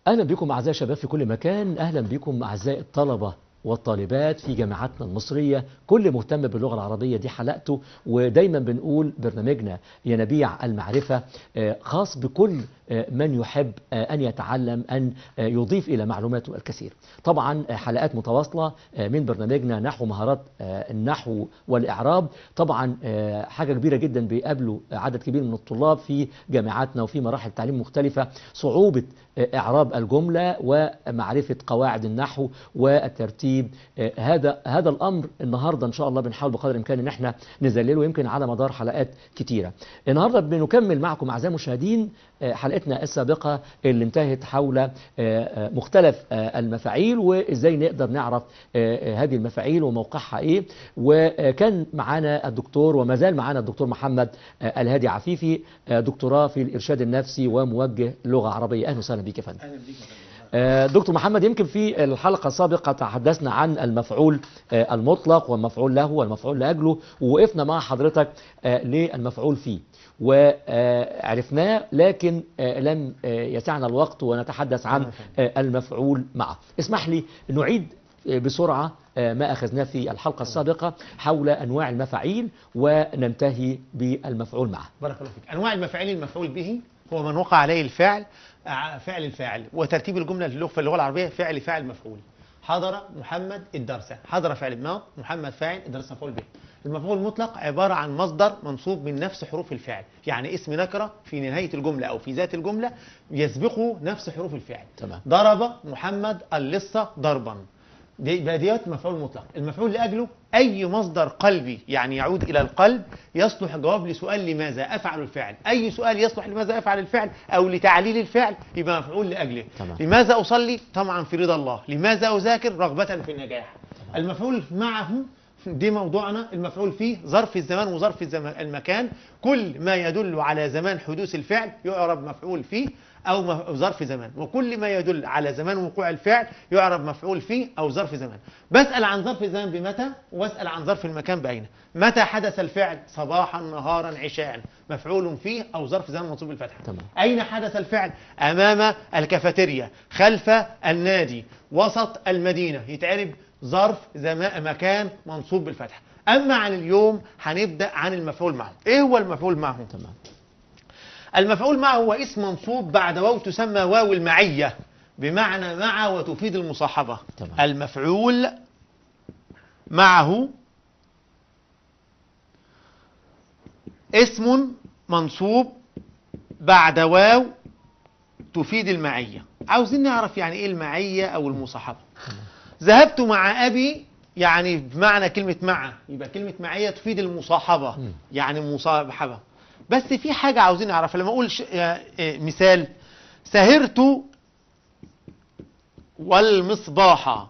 أهلا بكم أعزائي الشباب في كل مكان، أهلا بكم أعزائي الطلبة والطالبات في جامعاتنا المصرية. كل مهتم باللغة العربية دي حلقته، ودايما بنقول برنامجنا ينابيع المعرفة خاص بكل من يحب أن يتعلم، أن يضيف إلى معلوماته الكثير. طبعا حلقات متواصلة من برنامجنا نحو مهارات النحو والإعراب. طبعا حاجة كبيرة جدا بيقابلوا عدد كبير من الطلاب في جامعاتنا وفي مراحل تعليم مختلفة، صعوبة إعراب الجملة ومعرفة قواعد النحو والترتيب. هذا الأمر النهاردة إن شاء الله بنحاول بقدر الإمكان إن احنا نذلله، يمكن على مدار حلقات كتيرة. النهاردة بنكمل معكم أعزائي المشاهدين حلقتنا السابقة اللي انتهت حول مختلف المفاعيل، وإزاي نقدر نعرف هذه المفاعيل وموقعها إيه. وكان معانا الدكتور وما زال معانا الدكتور محمد الهادي عفيفي، دكتوراه في الإرشاد النفسي وموجه لغة عربية. أهلا وسهلا بك يا فندم. أهلا بك. دكتور محمد، يمكن في الحلقة السابقة تحدثنا عن المفعول المطلق والمفعول له والمفعول لأجله، ووقفنا مع حضرتك للمفعول فيه وعرفناه، لكن لم يسعنا الوقت ونتحدث عن المفعول معه. اسمح لي نعيد بسرعة ما أخذناه في الحلقة السابقة حول أنواع المفاعيل وننتهي بالمفعول معه. بارك الله فيك. أنواع المفاعيل: المفعول به هو من وقع عليه الفعل، فعل الفاعل، وترتيب الجملة في اللغة العربية فعل فاعل مفعول. حضر محمد الدرس، حضر فعل ماض، محمد فاعل، الدرس مفعول به. المفعول المطلق عبارة عن مصدر منصوب من نفس حروف الفعل، يعني اسم نكرة في نهاية الجملة أو في ذات الجملة يسبقه نفس حروف الفعل. تمام. ضرب محمد اللص ضربا، دي بديهيات مفعول مطلق. المفعول لأجله أي مصدر قلبي يعني يعود إلى القلب يصلح جواب لسؤال لماذا أفعل الفعل. أي سؤال يصلح لماذا أفعل الفعل أو لتعليل الفعل يبقى مفعول لأجله. تمام. لماذا أصلي؟ طمعا في رضا الله. لماذا أذاكر؟ رغبة في النجاح. تمام. المفعول معه دي موضوعنا. المفعول فيه ظرف الزمان وظرف المكان، كل ما يدل على زمان حدوث الفعل يعرب مفعول فيه أو ظرف زمان، وكل ما يدل على زمان وقوع الفعل يعرب مفعول فيه أو ظرف زمان. بسأل عن ظرف الزمان بمتى، واسأل عن ظرف المكان بأين. متى حدث الفعل؟ صباحا، نهارا، عشاء، مفعول فيه أو ظرف زمان منصوب بالفتحة. تمام. أين حدث الفعل؟ أمام الكافيتيريا، خلف النادي، وسط المدينة، يتعرب ظرف مكان منصوب بالفتحة. أما عن اليوم هنبدأ عن المفعول معه. إيه هو المفعول معه؟ تمام. المفعول معه هو اسم منصوب بعد واو تسمى واو المعية، بمعنى مع وتفيد المصاحبة. تمام. المفعول معه اسم منصوب بعد واو تفيد المعية. عاوزين نعرف يعني ايه المعية او المصاحبة. ذهبت مع أبي يعني بمعنى كلمة مع، يبقى كلمة معية تفيد المصاحبة يعني مصاحبة. بس في حاجة عاوزين نعرفها. لما أقول مثال: سهرت والمصباح،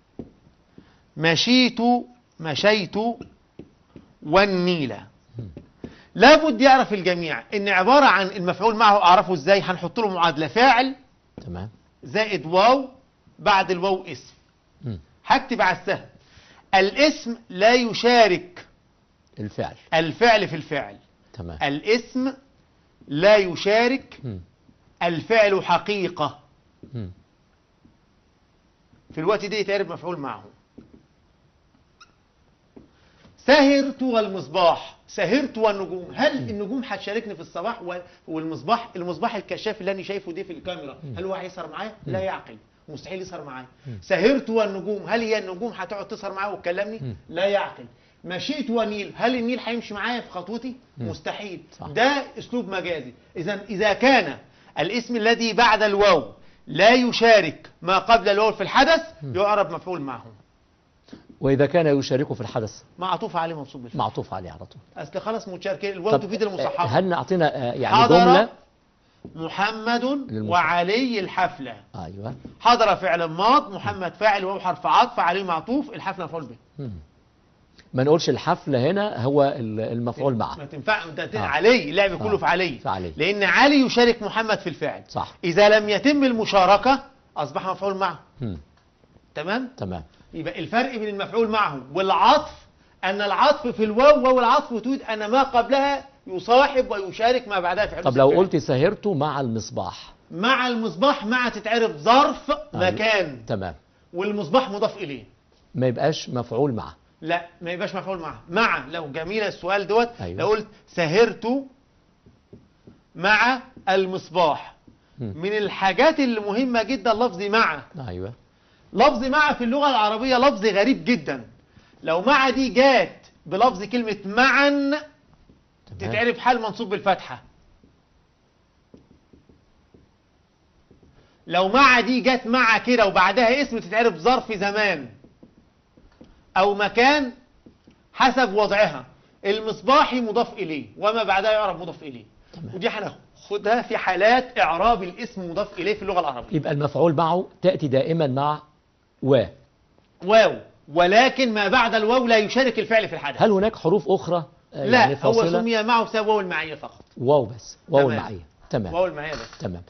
مشيت والنيل. لابد يعرف الجميع إن عبارة عن المفعول معه. أعرفه إزاي؟ هنحط له معادلة: فاعل تمام زائد واو، بعد الواو اسم. هكتب على السهم: الاسم لا يشارك الفعل في الفعل. تمام. الاسم لا يشارك الفعل حقيقة. في الوقت ده يتعرف مفعول معه. سهرت والمصباح، سهرت والنجوم. هل النجوم هتشاركني في الصباح والمصباح؟ المصباح الكشاف اللي انا شايفه دي في الكاميرا، هل هو هيسهر معايا؟ لا يعقل، مستحيل يسهر معايا. سهرت والنجوم، هل هي النجوم هتقعد تسهر معايا وتكلمني؟ لا يعقل. مشيت والنيل، هل النيل هيمشي معايا في خطوتي؟ مستحيل. صح. ده اسلوب مجازي. اذا كان الاسم الذي بعد الواو لا يشارك ما قبل الواو في الحدث يعرب مفعول معه. وإذا كان يشاركه في الحدث معطوف عليه منصوب بالفعل. معطوف عليه على طول. اصل خلاص متشاركين، الواو تفيد المصححه. هل أعطينا يعني حضر جملة؟ محمد وعلي الحفلة. أيوة. حضر فعل ماض، محمد فاعل، واو حرف عطف، عليه معطوف، الحفلة مفعول به. ما نقولش الحفلة هنا هو المفعول معه. ما تنفع علي، اللعب كله في علي. علي. لأن علي يشارك محمد في الفعل. صح. إذا لم يتم المشاركة أصبح مفعول معه. تمام؟ تمام. يبقى الفرق بين المفعول معه والعطف أن العطف في الواو والعطف تريد أن ما قبلها يصاحب ويشارك ما بعدها في حدوث طب لو الفعل. قلت سهرت مع المصباح مع المصباح مع تتعرف ظرف مكان، تمام. والمصباح مضاف إليه. ما يبقاش مفعول معه. لا ما يبقاش مفعول معه. مع لو جميل السؤال دوت. أيوة. لو قلت سهرت مع المصباح، من الحاجات اللي مهمة جدا لفظ مع. أيوة. لفظ مع في اللغة العربية لفظ غريب جدا. لو مع دي جات بلفظ كلمة معا تتعرف حال منصوب بالفتحة. لو مع دي جات مع كده وبعدها اسم تتعرف ظرف زمان أو مكان حسب وضعها. المصباحي مضاف إليه وما بعدها يعرف مضاف إليه. ودي هناخدها في حالات إعراب الاسم مضاف إليه في اللغة العربية. يبقى المفعول معه تأتي دائما مع واو، ولكن ما بعد الواو لا يشارك الفعل في الحدث. هل هناك حروف أخرى لا، يعني هو فاصلة؟ سمي معه بسبب واو المعية فقط. واو بس، واو تمام. المعية. تمام. واو المعية بس. تمام.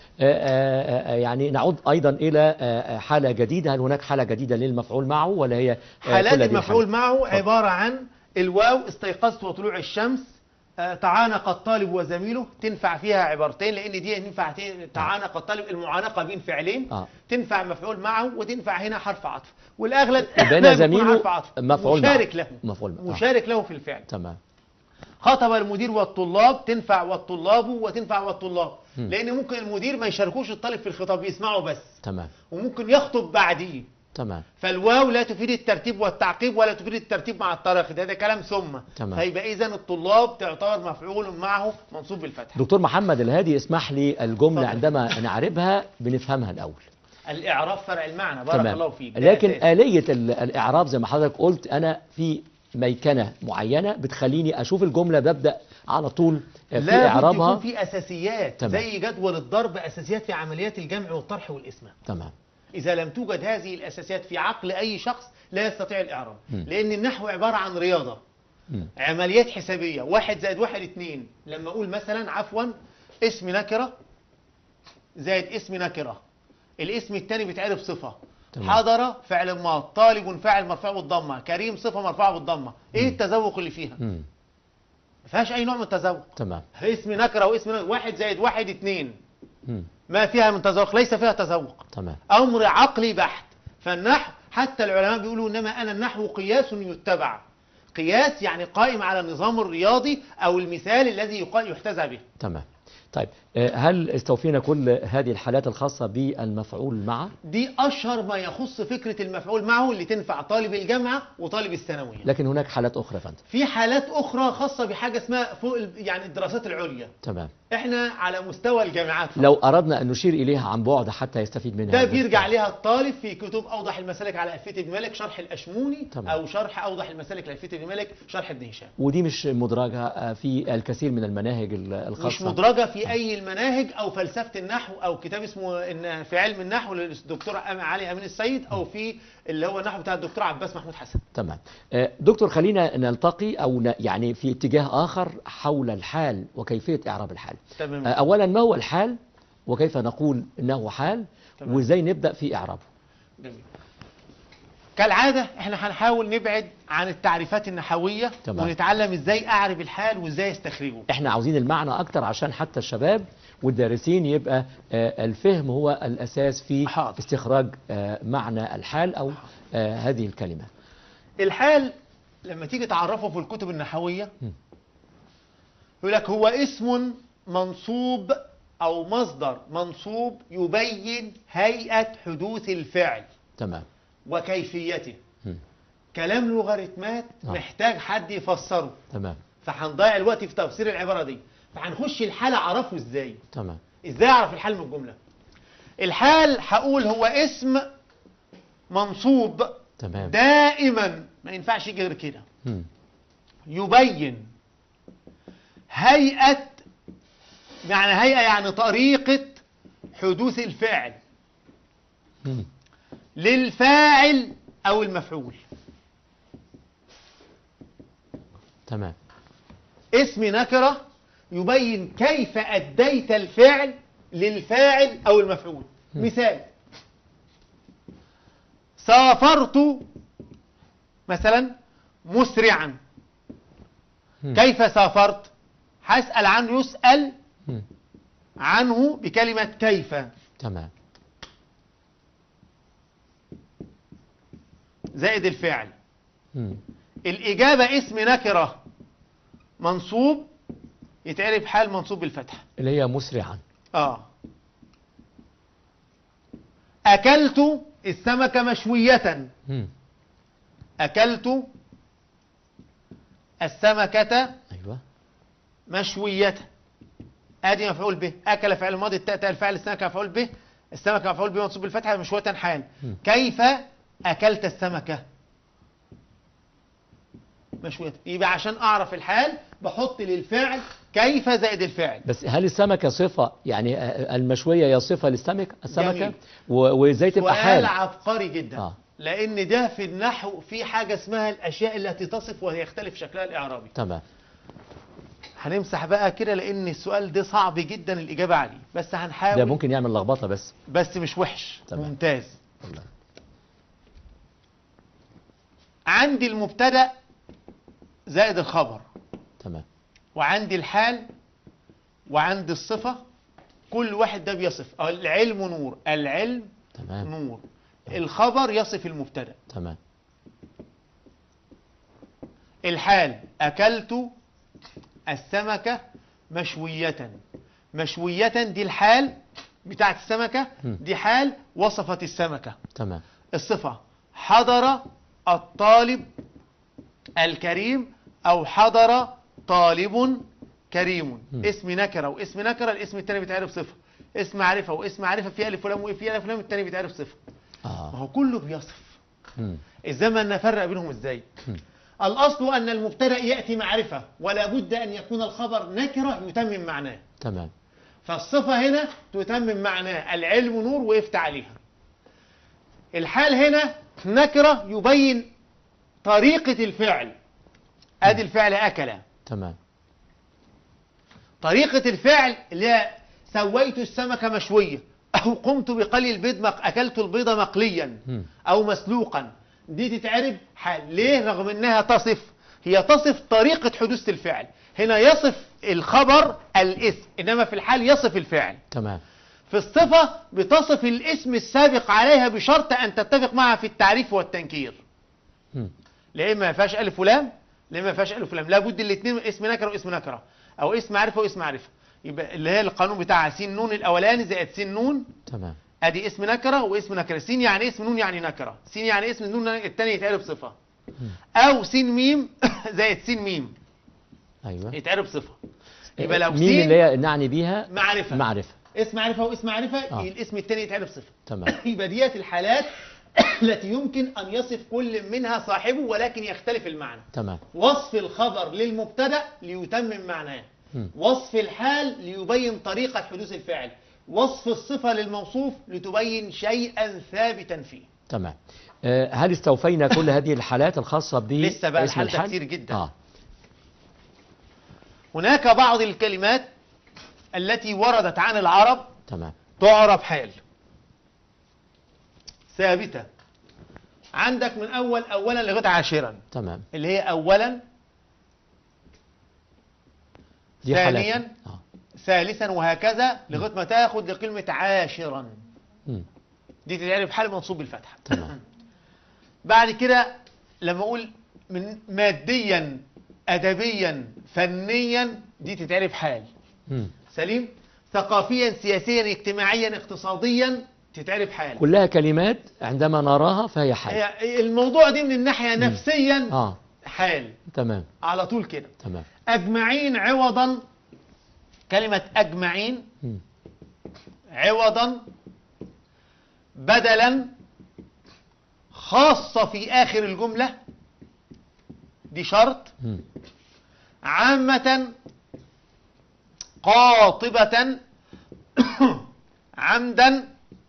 يعني نعود أيضا إلى حالة جديدة. هل هناك حالة جديدة للمفعول معه ولا هي حالات كل هذه المفعول الحالات؟ معه عبارة عن الواو استيقظت وطلوع الشمس، تعانق الطالب وزميله. تنفع فيها عبارتين لأن دي ينفع تعانق الطالب المعانقة بين فعلين. تنفع مفعول معه وتنفع هنا حرف عطف، والأغلب بين زميله حرف عطف مفعول مشارك معه. له، مفعول معه. مشارك له في الفعل. تمام. خاطب المدير والطلاب تنفع والطلاب وتنفع والطلاب، لأن ممكن المدير ما يشاركوش الطالب في الخطاب، يسمعه بس. تمام. وممكن يخطب بعديه. تمام. فالواو لا تفيد الترتيب والتعقيب ولا تفيد الترتيب مع التراخي، ده كلام ثم. تمام. فيبقى إذن الطلاب تعتبر مفعول معه منصوب بالفتح. دكتور محمد الهادي، اسمح لي الجملة اتفضل. عندما نعربها بنفهمها الأول. الإعراب فرع المعنى، بارك تمام. الله فيك. لكن آلية الإعراب زي ما حضرتك قلت، أنا في ميكنة معينة بتخليني أشوف الجملة ببدأ على طول في لا إعرابها. يكون في أساسيات. تمام. زي جدول الضرب أساسيات في عمليات الجمع والطرح والإسمة. تمام. إذا لم توجد هذه الأساسيات في عقل أي شخص لا يستطيع الإعراب. لأن النحو عبارة عن رياضة، عمليات حسابية. 1 زائد 1 2. لما أقول مثلا عفوا اسم نكرة زائد اسم نكرة، الاسم الثاني بيتعرف صفة. تمام. حضر فعل ماض، طالب فاعل مرفوع بالضمة، كريم صفة مرفوعة بالضمة. إيه التذوق اللي فيها؟ ما فيهاش أي نوع من التذوق. تمام. اسم نكرة واسم نكرة. 1 زائد 1 2. ما فيها من تذوق، ليس فيها تذوق. تمام. أمر عقلي بحت. فالنحو حتى العلماء بيقولوا إنما أنا النحو قياس يتبع. قياس يعني قائم على النظام الرياضي أو المثال الذي يحتذى به. تمام. طيب، هل استوفينا كل هذه الحالات الخاصة بالمفعول معه؟ دي أشهر ما يخص فكرة المفعول معه اللي تنفع طالب الجامعة وطالب الثانوية. لكن هناك حالات أخرى يا فندم. في حالات أخرى خاصة بحاجة اسمها فوق يعني الدراسات العليا. تمام. احنا على مستوى الجامعات فقط. لو أردنا أن نشير إليها عن بعد حتى يستفيد منها. ده بيرجع لها الطالب في كتب أوضح المسالك على ألفية ابن مالك شرح الأشموني. تمام. أو شرح أوضح المسالك لألفية ابن مالك شرح ابن هشام. ودي مش مدرجة في الكثير من المناهج الخاصة. مش مدرجة في أي المناهج أو فلسفة النحو أو كتاب اسمه إن في علم النحو للدكتور علي أمين السيد أو في اللي هو النحو بتاع الدكتور عباس محمود حسن. تمام. دكتور، خلينا نلتقي أو يعني في اتجاه آخر حول الحال وكيفية إعراب الحال. تمام. أولا، ما هو الحال وكيف نقول إنه حال؟ تمام. وإزاي نبدأ في إعرابه؟ جميل. كالعادة احنا هنحاول نبعد عن التعريفات النحوية. تمام. ونتعلم ازاي اعرب الحال وازاي استخرجه. احنا عاوزين المعنى اكتر عشان حتى الشباب والدارسين يبقى الفهم هو الاساس في حاضر. استخراج معنى الحال او هذه الكلمة. الحال لما تيجي تعرفه في الكتب النحوية يقول لك هو اسم منصوب او مصدر منصوب يبين هيئة حدوث الفعل تمام. وكيفيته. كلام لوغاريتمات محتاج حد يفسره. تمام. فهنضيع الوقت في تفسير العبارة دي. فهنخش الحال اعرفه ازاي. تمام. ازاي اعرف الحال من الجملة؟ الحال هقول هو اسم منصوب تمام. دائما، ما ينفعش يجي غير كده، يبين هيئة، يعني هيئة يعني طريقة حدوث الفعل للفاعل أو المفعول. تمام. اسم نكرة يبين كيف أديت الفعل للفاعل أو المفعول. مثال: سافرت مثلا مسرعا. كيف سافرت؟ هسأل عنه، يسأل عنه بكلمة كيف تمام. زائد الفعل. مم. الإجابة اسم نكرة منصوب يتعرف حال منصوب بالفتحة. اللي هي مسرعا. أكلت السمكة مشوية. مم. أكلت السمكة أيوة. مشوية. ادي مفعول به. اكل فعل ماضي، التاء الفاعل، السمكه مفعول به، السمكه مفعول به منصوب بالفتحه، مشوية حال. كيف اكلت السمكه مشوية؟ يبقى عشان اعرف الحال بحط للفعل كيف زائد الفعل. بس هل السمكة صفة، يعني المشوية هي صفة السمكة جميل. وازاي تبقى سؤال حال؟ عبقري جدا. لان ده في النحو في حاجه اسمها الاشياء التي تصف ويختلف شكلها الاعرابي. تمام. هنمسح بقى كده لان السؤال ده صعب جدا الاجابه عليه، بس هنحاول. ده ممكن يعمل لخبطة بس مش وحش. تمام. ممتاز. الله. عندي المبتدا زائد الخبر، تمام. وعندي الحال، وعندي الصفه. كل واحد ده بيصف. العلم نور، العلم تمام. نور. الخبر يصف المبتدا. تمام. الحال اكلت السمكة مشوية. مشوية دي الحال بتاعت السمكة، دي حال وصفت السمكة. تمام. الصفة حضر الطالب الكريم، أو حضر طالب كريم. اسم نكرة واسم نكرة، الاسم التاني بيتعرف صفة. اسم معرفة واسم معرفة، في ألف ولام وفي ألف ولام، التاني بيتعرف صفة. ما هو كله بيصف. الزمن نفرق بينهم ازاي؟ الأصل أن المبتدأ يأتي معرفة، ولا بد أن يكون الخبر نكرة يتمم معناه. تمام. فالصفة هنا تتمم معناه، العلم نور وقفت عليها. الحال هنا نكرة يبين طريقة الفعل. ادي الفعل أكل. تمام. طريقة الفعل اللي هي سويت السمكة مشوية، أو قمت بقلي البيض، أكلت البيض مقليا أو مسلوقا. دي تتعرب حال. ليه؟ رغم انها تصف، هي تصف طريقة حدوث الفعل. هنا يصف الخبر الاسم، انما في الحال يصف الفعل. تمام. في الصفة بتصف الاسم السابق عليها بشرط ان تتفق معها في التعريف والتنكير. ليه ما فيهاش الف ولام؟ ليه ما فيهاش الف ولام؟ لابد الاثنين اسم نكره واسم نكره، او اسم معرفه واسم معرفه. يبقى اللي هي القانون بتاع س نون الاولاني زائد س نون. تمام. ادي اسم نكره واسم نكره. س يعني اسم، نون يعني نكره. س يعني اسم، نون الثاني يتعرب صفه. او س ميم زائد س ميم. ايوه. يتعرب صفه. يبقى لو ميم اللي هي نعني بيها معرفه. اسم معرفه واسم معرفه، الاسم الثاني يتعرب صفه. تمام. يبقى ديت الحالات التي يمكن ان يصف كل منها صاحبه، ولكن يختلف المعنى. تمام. وصف الخبر للمبتدا ليتمم معناه. وصف الحال ليبين طريقه حدوث الفعل. وصف الصفة للموصوف لتبين شيئا ثابتا فيه. تمام. هل استوفينا كل هذه الحالات الخاصة ب لسه بقى الحال ده كتير جدا. هناك بعض الكلمات التي وردت عن العرب. تمام. تعرب حال ثابتة. عندك من أولا لغاية عاشرا. تمام. اللي هي أولا، ثانيا، ثالثا، وهكذا لغايه ما تاخد لكلمه عاشرا. دي تتعرف حال منصوب بالفتحه. تمام. بعد كده لما اقول من ماديا، ادبيا، فنيا، دي تتعرف حال. سليم. ثقافيا، سياسيا، اجتماعيا، اقتصاديا، تتعرف حال. كلها كلمات عندما نراها فهي حال. الموضوع دي من الناحيه نفسيا حال. تمام. على طول كده. تمام. اجمعين عوضا، كلمة أجمعين عوضا، بدلا، خاصة في آخر الجملة، دي شرط. عامة، قاطبة، عمدا،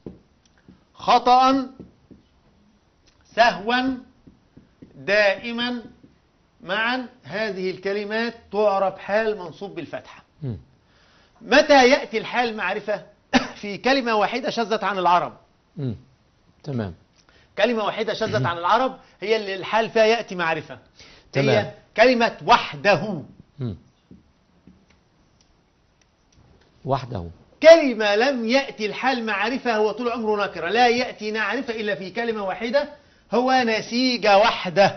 خطأ، سهوا، دائما، معا. هذه الكلمات تعرب حال منصوب بالفتحة. متى يأتي الحال معرفة؟ في كلمة واحدة شذت عن العرب. تمام. كلمة واحدة شذت عن العرب هي اللي الحال فيها يأتي معرفة. تمام. هي كلمة وحده. وحده. كلمة لم يأتي الحال معرفة هو طول عمره نكرة، لا يأتي معرفة إلا في كلمة واحدة، هو نسيج وحده.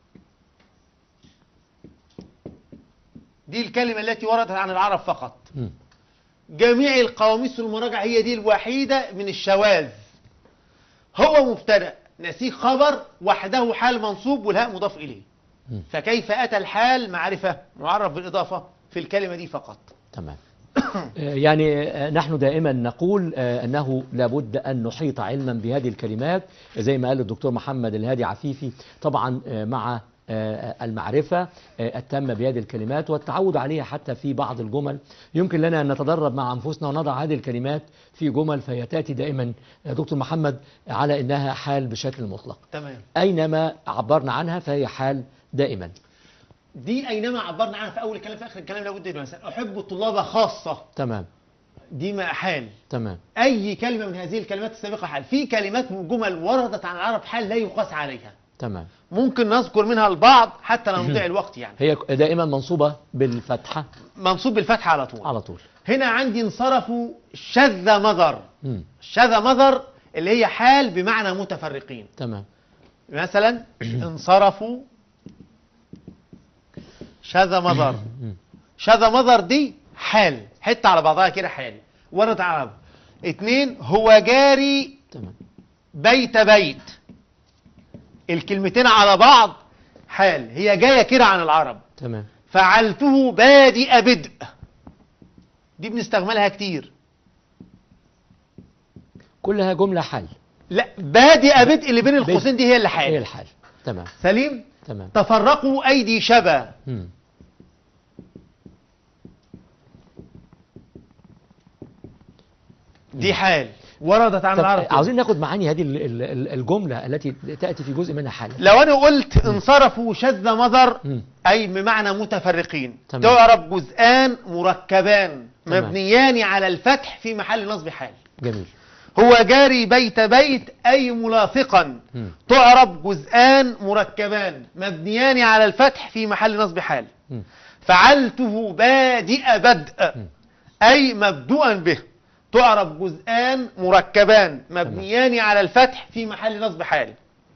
دي الكلمة التي وردت عن العرب فقط. جميع القواميس والمراجع هي دي الوحيدة من الشواذ. هو مبتدأ، نسيج خبر، وحده حال منصوب، والهاء مضاف إليه. فكيف أتى الحال معرفة معرف بالإضافة في الكلمة دي فقط؟ تمام. يعني نحن دائما نقول أنه لابد أن نحيط علما بهذه الكلمات زي ما قال الدكتور محمد الهادي عفيفي، طبعا مع المعرفة التامة بهذه الكلمات والتعود عليها حتى في بعض الجمل. يمكن لنا أن نتدرب مع أنفسنا ونضع هذه الكلمات في جمل فهي تأتي دائما دكتور محمد على أنها حال بشكل مطلق. تمام. أينما عبرنا عنها فهي حال دائما. دي أينما عبرنا عنها في أول الكلام في آخر الكلام لابد مثلا أحب الطلاب خاصة. تمام. دي ما حال. تمام. أي كلمة من هذه الكلمات السابقة حال. في كلمات وجمل وردت عن العرب حال لا يقاس عليها. تمام. ممكن نذكر منها البعض حتى لا نضيع الوقت يعني. هي دائما منصوبة بالفتحة. منصوب بالفتحة على طول. على طول. هنا عندي انصرفوا شذ مضر. شذ مضر اللي هي حال بمعنى متفرقين. تمام. مثلا انصرفوا شذ مضر. شذ مضر دي حال، حتة على بعضها كده حال ورد على العرب. 2 هو جاري. تمام. بيت بيت. الكلمتين على بعض حال، هي جاية كده عن العرب. تمام. فعلته بادئ بدء. دي بنستعملها كتير. كلها جملة حال. لا، بادئ بدء اللي بين القوسين دي هي اللي حال. هي الحال. تمام. سليم. تمام. تفرقوا أيدي شبا. دي حال وردت عن العرب. عاوزين ناخد معاني هذه الجملة التي تأتي في جزء منها حال. لو أنا قلت انصرفوا شذ مضر أي بمعنى متفرقين. تمام. تعرب جزءان مركبان. تمام. مبنيان على الفتح في محل نصب حال. جميل. هو جاري بيت بيت أي ملاصقا. تعرب جزءان مركبان مبنيان على الفتح في محل نصب حال. فعلته بادئ بدء أي مبدوءا به. تعرب جزءان مركبان مبنيان على الفتح في محل نصب حال.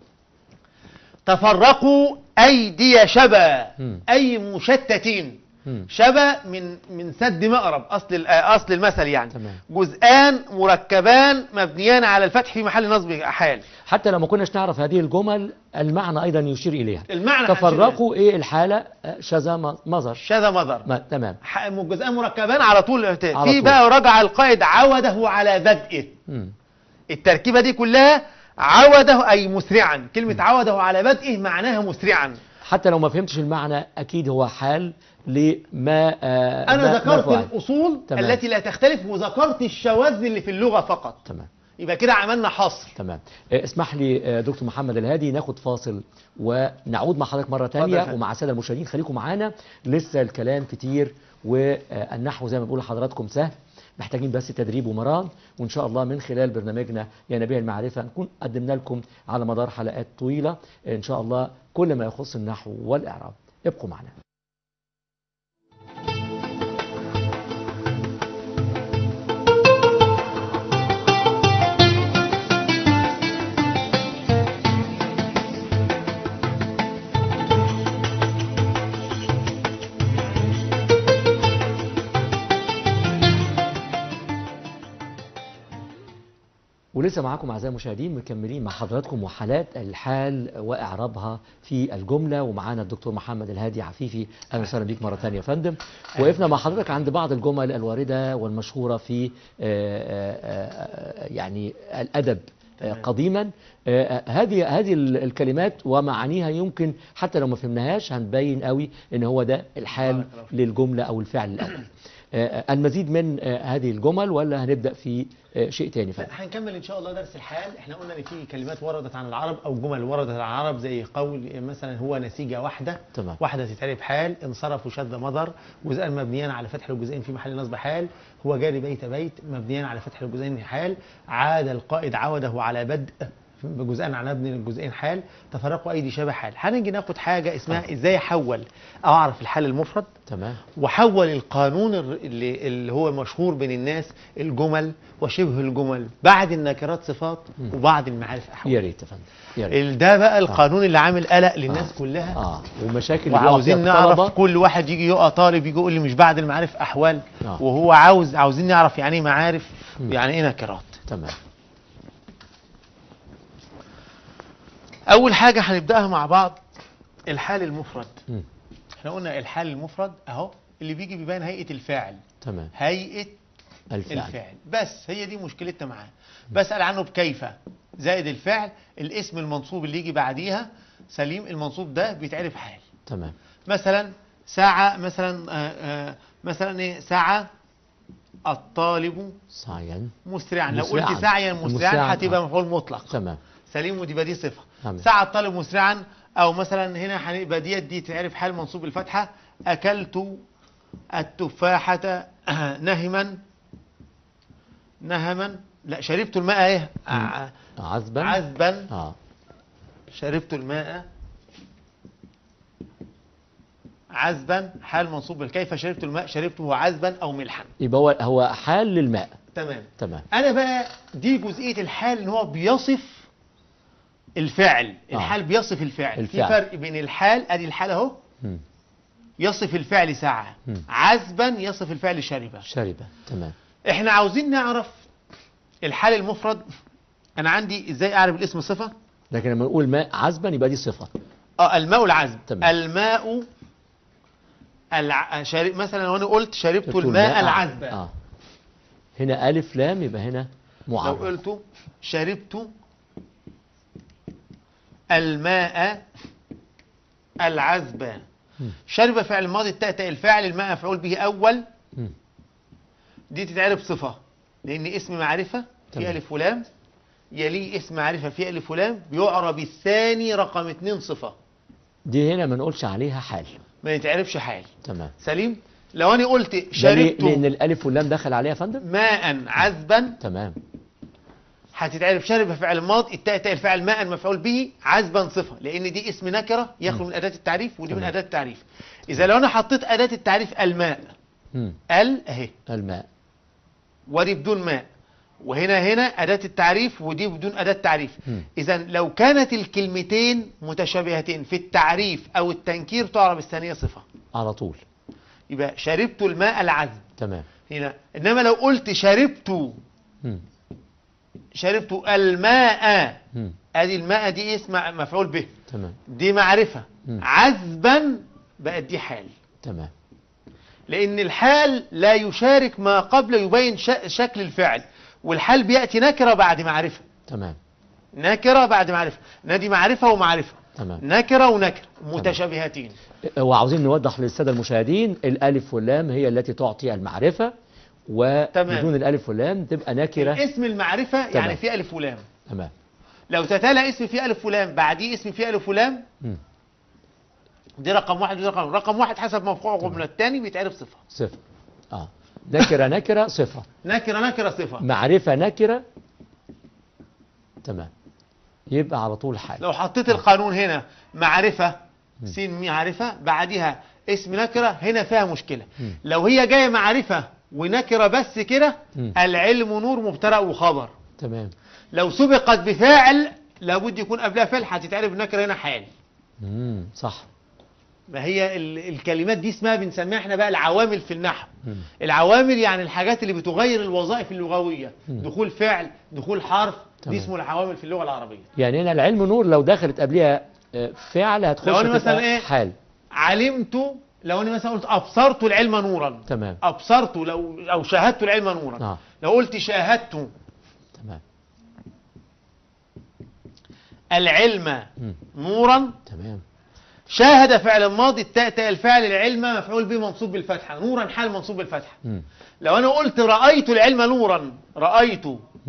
تفرقوا أيدي شبا أي مشتتين. شبا من سد مأرب أصل المثل يعني. تمام. جزءان مركبان مبنيان على الفتح في محل نصب حال. حتى لو ما كناش نعرف هذه الجمل المعنى أيضا يشير إليها. المعنى تفرقوا إيه الحالة؟ شذا مضر. شذا مضر. تمام. جزءان مركبان على طول. في بقى رجع القائد عوده على بدءه. التركيبة دي كلها عوده أي مسرعا. كلمة عوده على بدءه معناها مسرعا. حتى لو ما فهمتش المعنى أكيد هو حال لما أنا ذكرت الأصول. تمام. التي لا تختلف وذكرت الشواذ اللي في اللغة فقط. تمام. يبقى كده عملنا حصر. تمام. اسمح لي دكتور محمد الهادي ناخد فاصل ونعود مع حضرتك مرة تانية ومع السادة المشاهدين. خليكم معانا لسه الكلام كتير والنحو زي ما بقول لحضراتكم سهل، محتاجين بس تدريب ومران، وإن شاء الله من خلال برنامجنا يا نبي المعرفة نكون قدمنا لكم على مدار حلقات طويلة إن شاء الله كل ما يخص النحو والإعراب. ابقوا معنا. ولسه معاكم أعزائي المشاهدين مكملين مع حضراتكم وحالات الحال وإعرابها في الجملة، ومعانا الدكتور محمد الهادي عفيفي. أهلا وسهلا بيك مرة ثانية يا فندم. وقفنا مع حضرتك عند بعض الجمل الواردة والمشهورة في يعني الأدب قديما. هذه الكلمات ومعانيها يمكن حتى لو ما فهمناهاش هنبين قوي ان هو ده الحال للجملة او الفعل الاول. المزيد من هذه الجمل ولا هنبدأ في شيء تاني؟ هنكمل ان شاء الله درس الحال. احنا قلنا ان في كلمات وردت عن العرب او جمل وردت عن العرب زي قول مثلا هو نسيجة وحده. تمام. وحده تتعرف حال. انصرفوا شذ مضر جزءان مبنيان على فتح الجزئين في محل نصب حال. هو جاري بيت بيت مبنيان على فتح الجزئين حال. عاد القائد عوده على بدء بجزئين عن ابن الجزئين حال، تفرقوا ايدي شبه حال. هنيجي ناخد حاجه اسمها ازاي احول او اعرف الحال المفرد، تمام. وحول القانون اللي هو مشهور بين الناس، الجمل وشبه الجمل، بعد النكرات صفات وبعد المعارف احوال. يا ريت يا فندم، يا ريت. ده بقى القانون اللي عامل قلق للناس كلها. ومشاكل وعاوزين نعرف، كل واحد يجي يقع طالب يجي يقول لي مش بعد المعارف احوال، وهو عاوزين نعرف يعني ايه معارف ويعني ايه نكرات. تمام. اول حاجه هنبداها مع بعض الحال المفرد. احنا قلنا الحال المفرد اهو اللي بيجي بيبان هيئه الفاعل. تمام. هيئه الفاعل بس هي دي مشكلتنا معاه. بسال عنه بكيف زائد الفعل، الاسم المنصوب اللي يجي بعديها سليم، المنصوب ده بيتعرف حال. تمام. مثلا ساعة، مثلا ايه، سعى الطالب سعيا مسرعا. لو قلت سعيا مسرعا هتبقى مفعول مطلق. تمام. سليم، ودي دي صفة. تمام. سعى الطالب مسرعا، او مثلا هنا هنبقى دي تعرف حال منصوب الفتحة. اكلت التفاحة نهما، لا شربت الماء ايه عذبا. شربت الماء عذبا، حال منصوب بالكيف. شربت الماء، شربته عذبا او ملحا، يبقى هو حال للماء. تمام. انا بقى دي جزئيه الحال ان هو بيصف الفعل. الحال بيصف الفعل. في فرق بين الحال، ادي الحال اهو، يصف الفعل سعى، عذبا يصف الفعل شرب. تمام. احنا عاوزين نعرف الحال المفرد. انا عندي ازاي اعرف الاسم صفه، لكن لما نقول ماء عذبا يبقى دي صفه. الماء العذب. تمام. الماء مثلا لو انا قلت شربت الماء العذب، هنا الف لام يبقى هنا معرف. لو قلت شربت الماء العذب، شرب فعل ماضي، التاء الفاعل، الماء مفعول به اول. دي تتعرف صفه لان اسم معرفه في الف ولام، يليه اسم معرفه في الف ولام، بيعرب الثاني رقم 2 صفه. دي هنا ما نقولش عليها حال، ما يتعرفش حال. تمام. سليم. لو انا قلت شربت لان الالف واللام دخل عليها يا فندم ماء عذبا، تمام، هتتعرف شرب فعل ماضي، التاء الفاعل، ماء مفعول به، عذبا صفه، لان دي اسم نكره يخلو من اداه التعريف، ودي من اداه التعريف. اذا لو انا حطيت اداه التعريف الماء، اهي الماء، ودي بدون ماء، وهنا اداه التعريف، ودي بدون اداه تعريف. اذا لو كانت الكلمتين متشابهتين في التعريف او التنكير تعرب الثانيه صفه على طول. يبقى شربت الماء العذب. تمام. هنا انما لو قلت شربت الماء، ادي الماء دي اسم مفعول به، تمام، دي معرفه. عذبا بقت دي حال. تمام. لان الحال لا يشارك ما قبل يبين شكل الفعل، والحال بياتي نكره بعد معرفه. تمام. نكره بعد معرفه، نادي معرفه ومعرفه. تمام. نكره ونكره متشابهتين. وعاوزين نوضح للساده المشاهدين، الالف واللام هي التي تعطي المعرفه، وبدون الالف واللام تبقى نكره. اسم المعرفه يعني في الف ولام. تمام. لو تتالى اسم في الف ولام بعديه اسم في الف ولام، دي رقم واحد، ودي رقم واحد حسب موقعه من الثاني بيتعرف صفه. نكره صفه. نكره صفه. معرفه نكره. تمام. يبقى على طول حال. لو حطيت القانون هنا معرفه سين معرفه بعدها اسم نكره، هنا فيها مشكله. لو هي جايه معرفه ونكره بس كده، العلم نور مبتدا وخبر. تمام. لو سبقت بفاعل لابد يكون قبلها فعل، هتتعرف نكره هنا حال. صح. ما هي الكلمات دي اسمها بنسميها احنا بقى العوامل في النحو. العوامل يعني الحاجات اللي بتغير الوظائف اللغويه، دخول فعل، دخول حرف، دي اسمه العوامل في اللغه العربيه. يعني هنا العلم نور لو دخلت قبلها فعل هتخش لو انا مثلا ايه حال. علمت، لو انا مثلا قلت ابصرت العلم نورا. تمام. ابصرت او شاهدت العلم نورا. لو قلت شاهدت، تمام، العلم نورا. تمام. شاهد فعل ماضي، التاء الفاعل، العلم مفعول به منصوب بالفتحه، نورا حال منصوب بالفتحه. لو انا قلت رايت العلم نورا، رايت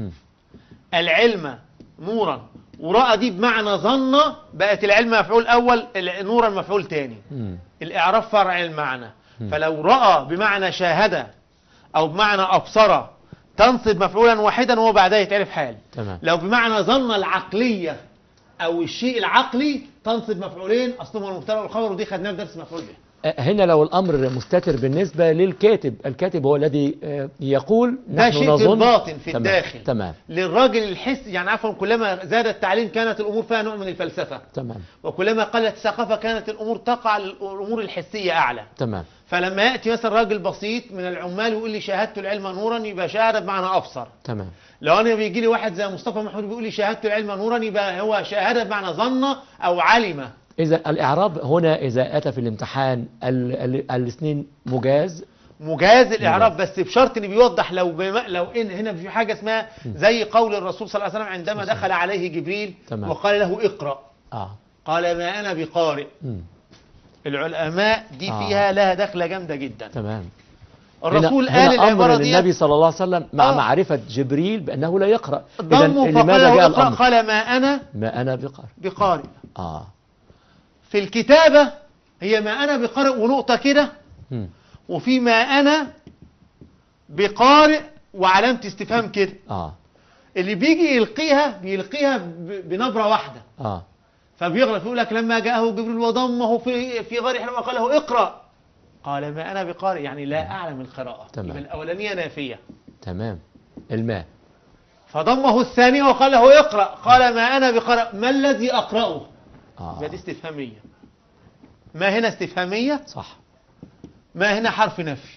العلم نورا، وراى دي بمعنى ظن، بقت العلم مفعول اول، نورا مفعول ثاني. الاعراب فرع المعنى. فلو راى بمعنى شاهد او بمعنى ابصر، تنصب مفعولا واحدا وهو بعدها يتعرف حال. تمام. لو بمعنى ظن العقلية أو الشيء العقلي تنصب مفعولين أصلهما المبتدأ والخبر، ودي خدناها في درس مفعول به. هنا لو الأمر مستتر بالنسبة للكاتب، الكاتب هو الذي يقول ده نحن شيء في نظن. الباطن في تمام. الداخل. تمام. للراجل الحس، يعني عفوا، كلما زاد التعليم كانت الأمور فيها نوع من الفلسفة، تمام. وكلما قلت الثقافة كانت الأمور تقع الأمور الحسية أعلى. تمام. فلما يأتي مثلا راجل بسيط من العمال ويقول لي شاهدت العلم نورا، يبقى شاهد بمعنى أبصر. تمام. لو أنا بيجي لي واحد زي مصطفى محمود بيقول لي شاهدت العلم نورا، يبقى هو شاهد بمعنى ظن أو علم. إذا الإعراب هنا إذا أتى في الامتحان الاثنين مجاز. مجاز الإعراب، بس بشرط إن بيوضح لو إن هنا في حاجة اسمها زي قول الرسول صلى الله عليه وسلم عندما دخل عليه جبريل تمام. وقال له اقرأ، آه. قال ما أنا بقارئ. مم. العلماء دي فيها لها دخلة جامدة جدا. تمام. الرسول هنا قال العبارة أمر دي للنبي صلى الله عليه وسلم مع معرفة جبريل بأنه لا يقرأ. إذا ضمه لماذا فقال جاء له اقرأ، الأمر؟ قال ما أنا بقارئ. آه. في الكتابة هي ما أنا بقارئ ونقطة كده، مم. وفي ما أنا بقارئ وعلامة استفهام كده. آه. اللي بيجي بيلقيها بنبرة واحدة. آه. فبيغلط، يقول لك لما جاءه جبريل وضمه في غار حلم وقال له اقرأ، قال ما أنا بقارئ، يعني لا أعلم القراءة. تمام. يبقى الأولانية نافية. تمام. الماء. فضمه الثانية وقال له اقرأ، قال ما أنا بقارئ، ما الذي أقرأه؟ يبقى دي استفهامية. ما هنا استفهامية، صح. ما هنا حرف نفي.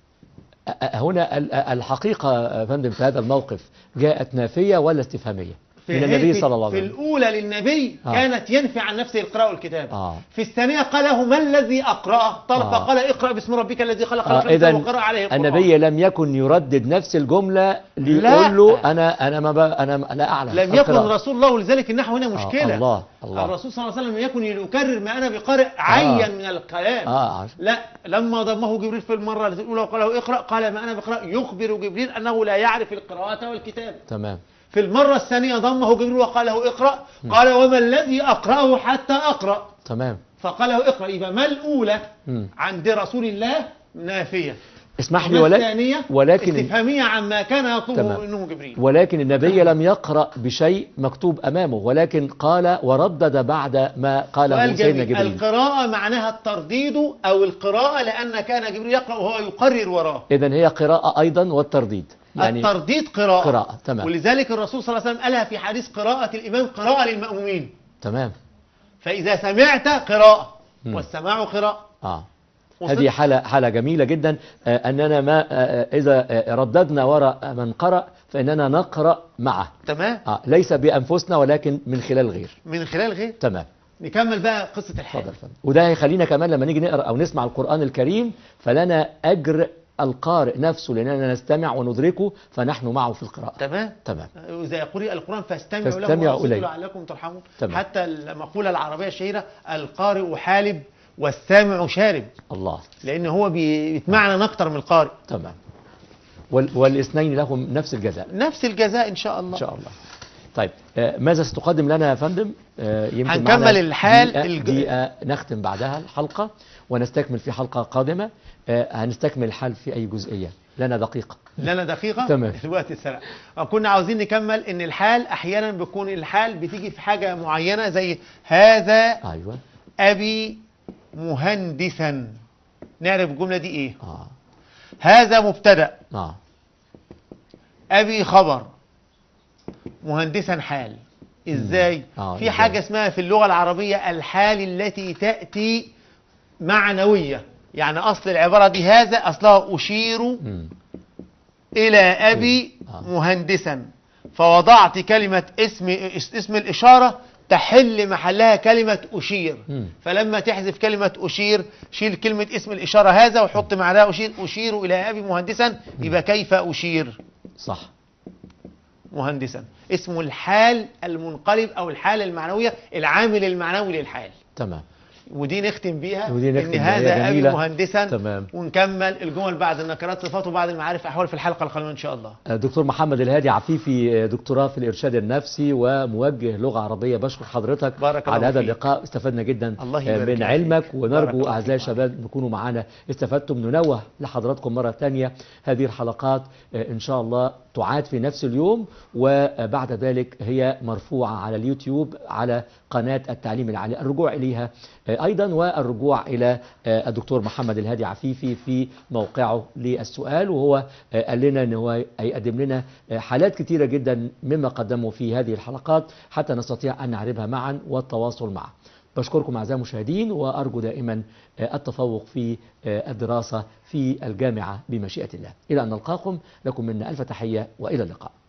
هنا الحقيقة يا فندم في هذا الموقف جاءت نافية ولا استفهامية من النبي صلى الله عليه وسلم؟ في الأولى للنبي كانت ينفي عن نفسه القراءة والكتابة. في الثانية قال له ما الذي أقرأه؟ فقال اقرأ باسم ربك الذي خلق إذن وقرأ عليه القرآن. النبي لم يكن يردد نفس الجملة ليقول له أنا لا أعلم. لم يكن رسول الله، ولذلك النحو هنا مشكلة. الله. الرسول صلى الله عليه وسلم يكن يكرر ما أنا بقارئ عين من الكلام. لا، لما ضمه جبريل في المرة الأولى وقال له اقرأ، قال ما أنا بقرأ، يخبر جبريل أنه لا يعرف القراءة والكتابة. تمام. في المرة الثانية ضمه جبريل وقال له اقرأ، قال وما الذي أقرأه حتى أقرأ. تمام. فقال له اقرأ. يبقى ما الأولى عند رسول الله نافية، اسمح لي، ولكن استفهامية عما كان يطلبه منه جبريل. ولكن النبي لم يقرأ بشيء مكتوب أمامه، ولكن قال وردد بعد ما قاله سيدنا جبريل. القراءة معناها الترديد أو القراءة، لأن كان جبريل يقرأ وهو يقرر وراه. إذن هي قراءة أيضا والترديد. يعني الترديد قراءة. تمام. ولذلك الرسول صلى الله عليه وسلم قالها في حديث قراءة الإمام قراءة للمأمومين. تمام. فإذا سمعت قراءة والسماع قراءة. هذه حالة جميلة جدا، أننا ما إذا رددنا وراء من قرأ فإننا نقرأ معه. تمام. ليس بأنفسنا ولكن من خلال غير. من خلال غير. تمام. نكمل بقى قصة الحال. وده هيخلينا كمان لما نيجي نقرأ أو نسمع القرآن الكريم فلنا أجر القارئ نفسه، لأننا نستمع وندركه فنحن معه في القراءة. تمام. إذا قرئ القرآن فاستمعوا له وأنصتوا لعلكم ترحمون. حتى المقولة العربية الشهيرة القارئ حالب والسامع شارب. الله. لأن هو بيتمعنا أكتر من القارئ. تمام. والاثنين لهم نفس الجزاء. نفس الجزاء إن شاء الله. إن شاء الله. طيب ماذا ستقدم لنا يا فندم؟ هنكمل الحال دقيقة نختم بعدها الحلقة ونستكمل في حلقة قادمة. هنستكمل الحال في أي جزئية؟ لنا دقيقة. تمام. الوقت السريع. كنا عاوزين نكمل إن الحال أحيانا بيكون الحال بتيجي في حاجة معينة زي هذا. أيوة. أبي مهندسا. نعرف الجملة دي إيه؟ هذا مبتدأ. أبي خبر. مهندسا حال. إزاي؟ في حاجة اسمها في اللغة العربية الحال التي تأتي معنوية. يعني أصل العبارة دي هذا أصلها أشير إلى أبي مهندسا، فوضعت كلمة اسم الإشارة تحل محلها كلمة أشير. فلما تحذف كلمة أشير شيل كلمة اسم الإشارة هذا وحط معها أشير إلى أبي مهندسا، يبقى كيف أشير؟ صح. مهندسا اسمه الحال المنقلب أو الحالة المعنوية، العامل المعنوي للحال. تمام. ودي نختم بيها ودي نختم ان بيها، هذا هي ابي جميلة. مهندسا. تمام. ونكمل الجمل بعد النكرات صفات وبعد المعارف احوال في الحلقه القادمه ان شاء الله. دكتور محمد الهادي عفيفي، دكتوراه في الإرشاد النفسي وموجه لغة عربية، بشكر حضرتك بارك الله على هذا فيك. اللقاء، استفدنا جدا الله يبارك من فيك. علمك، بارك ونرجو الله أعزائي فيك. الشباب تكونوا معنا استفدتم. ننوه لحضراتكم مرة ثانية هذه الحلقات إن شاء الله تعاد في نفس اليوم، وبعد ذلك هي مرفوعة على اليوتيوب على قناة التعليم العالي، الرجوع إليها أيضا، والرجوع إلى الدكتور محمد الهادي عفيفي في موقعه للسؤال، وهو قال لنا أنه هو هيقدم لنا حالات كثيرة جدا مما قدمه في هذه الحلقات حتى نستطيع أن نعرفها معا والتواصل معه. بشكركم أعزائي المشاهدين، وأرجو دائما التفوق في الدراسة في الجامعة بمشيئة الله. إلى أن نلقاكم، لكم منا ألف تحية وإلى اللقاء.